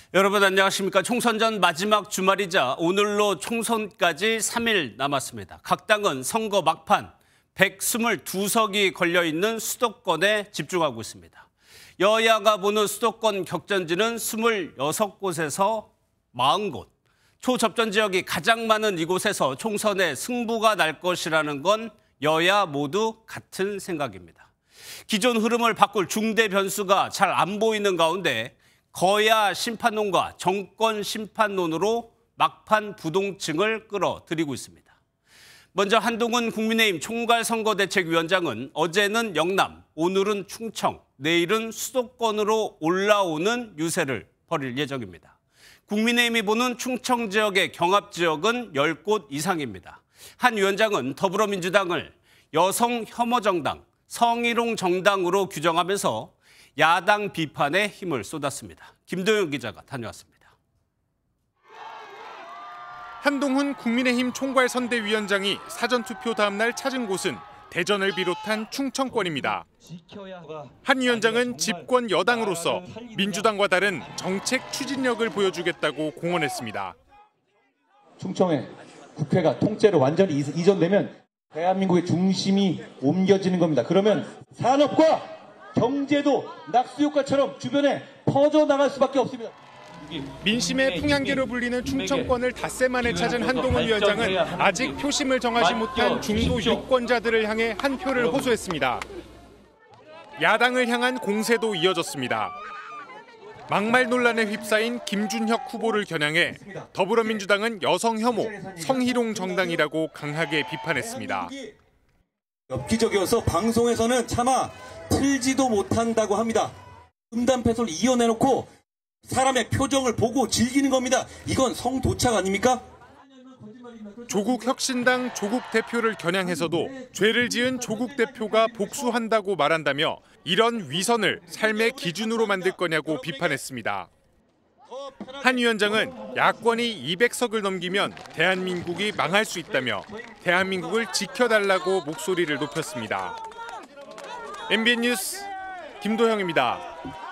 여러분 안녕하십니까. 총선 전 마지막 주말이자 오늘로 총선까지 3일 남았습니다. 각 당은 선거 막판 122석이 걸려있는 수도권에 집중하고 있습니다. 여야가 보는 수도권 격전지는 26곳에서 40곳. 초접전 지역이 가장 많은 이곳에서 총선의 승부가 날 것이라는 건 여야 모두 같은 생각입니다. 기존 흐름을 바꿀 중대 변수가 잘 안 보이는 가운데 거야 심판론과 정권 심판론으로 막판 부동층을 끌어들이고 있습니다. 먼저 한동훈 국민의힘 총괄선거대책위원장은 어제는 영남, 오늘은 충청, 내일은 수도권으로 올라오는 유세를 벌일 예정입니다. 국민의힘이 보는 충청 지역의 경합 지역은 10곳 이상입니다. 한 위원장은 더불어민주당을 여성 혐오 정당, 성희롱 정당으로 규정하면서 야당 비판에 힘을 쏟았습니다. 김도영 기자가 다녀왔습니다. 한동훈 국민의힘 총괄선대위원장이 사전투표 다음 날 찾은 곳은 대전을 비롯한 충청권입니다. 한 위원장은 집권 여당으로서 민주당과 다른 정책 추진력을 보여주겠다고 공언했습니다. 충청에 국회가 통째로 완전히 이전되면 대한민국의 중심이 옮겨지는 겁니다. 그러면 산업과 경제도 낙수효과처럼 주변에 퍼져나갈 수밖에 없습니다. 민심의 풍향계로 불리는 충청권을 닷새 만에 찾은 한동훈 위원장은 아직 표심을 정하지 못한 중도 유권자들을 향해 한 표를 호소했습니다. 야당을 향한 공세도 이어졌습니다. 막말 논란에 휩싸인 김준혁 후보를 겨냥해 더불어민주당은 여성 혐오, 성희롱 정당이라고 강하게 비판했습니다. 엽기적이어서 방송에서는 차마 틀지도 못한다고 합니다. 음담패소를 이어내놓고 사람의 표정을 보고 즐기는 겁니다. 이건 성도착 아닙니까? 조국 혁신당 조국 대표를 겨냥해서도 죄를 지은 조국 대표가 복수한다고 말한다며 이런 위선을 삶의 기준으로 만들 거냐고 비판했습니다. 한 위원장은 야권이 200석을 넘기면 대한민국이 망할 수 있다며 대한민국을 지켜달라고 목소리를 높였습니다. MBN 뉴스 김도형입니다.